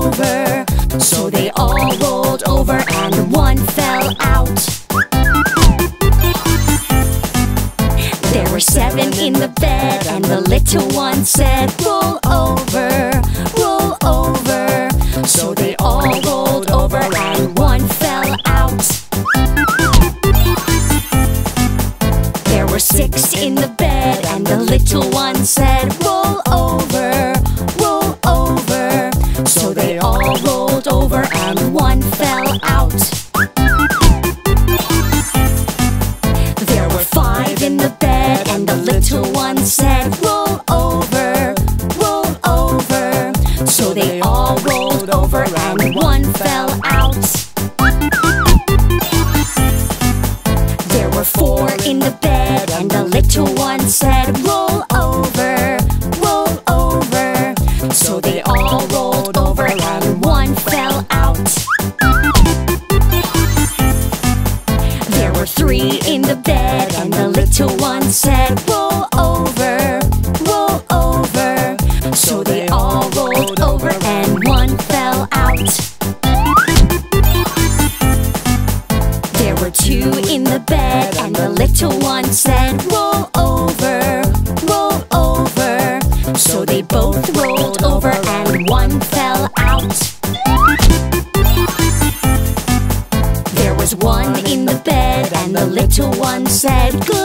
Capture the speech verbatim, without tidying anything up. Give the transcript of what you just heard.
over. So they all rolled over and one fell out. There were seven in the bed and the little one said, roll over, roll over. So they all rolled over and one fell out. There were six in the bed and the little one said, roll over, roll over. So they all rolled over and one fell out. There were five in the bed and the little one said, roll over, roll over. So they all rolled over and one fell out. There were four in the bed and the little one said, roll over, roll over. So they all rolled over and one fell out. There were three in the bed and the little one said, roll over, roll over. So they all rolled over and one fell out. There were two in the bed and the little one said, roll over, roll over. So they both rolled over and one fell out. There was one in the bed and the little one said, good.